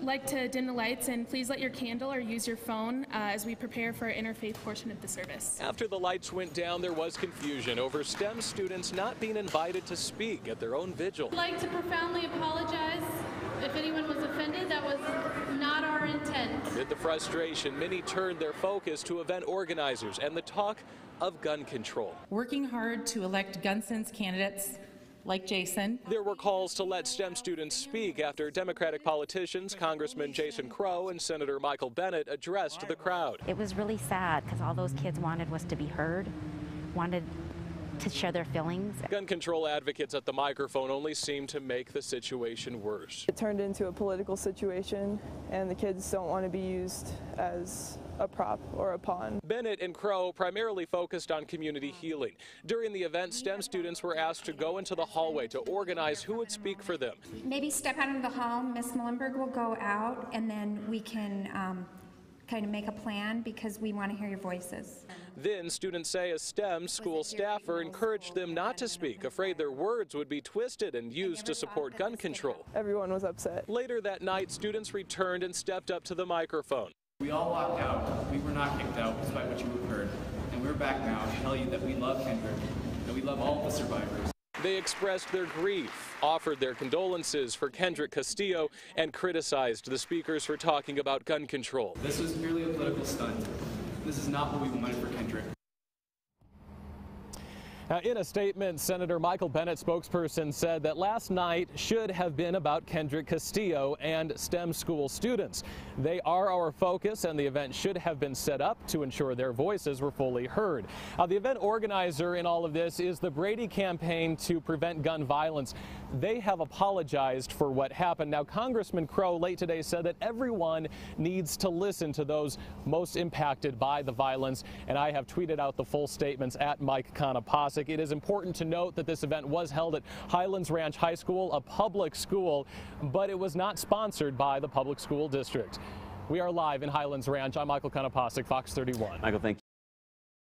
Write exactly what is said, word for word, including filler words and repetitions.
like to dim the lights and please let your candle or use your phone uh, as we prepare for our interfaith portion of the service. After the lights went down, there was confusion over STEM students not being invited to speak at their own vigil. I'd like to profoundly apologize if anyone was offended. That was not our intent. Amid the frustration, many turned their focus to event organizers and the talk of gun control. Working hard to elect gun sense candidates like Jason. There were calls to let STEM students speak after Democratic politicians, Congressman Jason Crow and Senator Michael Bennett addressed the crowd. It was really sad because all those kids wanted was to be heard, wanted to share their feelings. Gun control advocates at the microphone only seemed to make the situation worse. It turned into a political situation, and the kids don't want to be used as a prop or a pawn. Bennett and Crow primarily focused on community healing. During the event, STEM students were asked to go into the hallway to organize who would speak for them. Maybe step out into the hall. Miss Mullenberg will go out, and then we can um, kind of make a plan because we want to hear your voices. Then students say a STEM school staffer encouraged them not to speak, afraid their words would be twisted and used to support gun control. Everyone was upset. Later that night, students returned and stepped up to the microphone. We all walked out. We were not kicked out despite what you have heard. And we're back now to tell you that we love Kendrick, that we love all the survivors. They expressed their grief, offered their condolences for Kendrick Castillo, and criticized the speakers for talking about gun control. This was merely a political stunt. This is not what we wanted for Kendrick. Now, in a statement, Senator Michael Bennett, spokesperson, said that last night should have been about Kendrick Castillo and STEM school students. They are our focus, and the event should have been set up to ensure their voices were fully heard. Now, the event organizer in all of this is the Brady Campaign to Prevent Gun Violence. They have apologized for what happened. Now, Congressman Crow late today said that everyone needs to listen to those most impacted by the violence, and I have tweeted out the full statements at Mike Konopasek. It is important to note that this event was held at Highlands Ranch High School, a public school, but it was not sponsored by the public school district. We are live in Highlands Ranch. I'm Michael Konopasek, Fox thirty-one. Michael, thank you.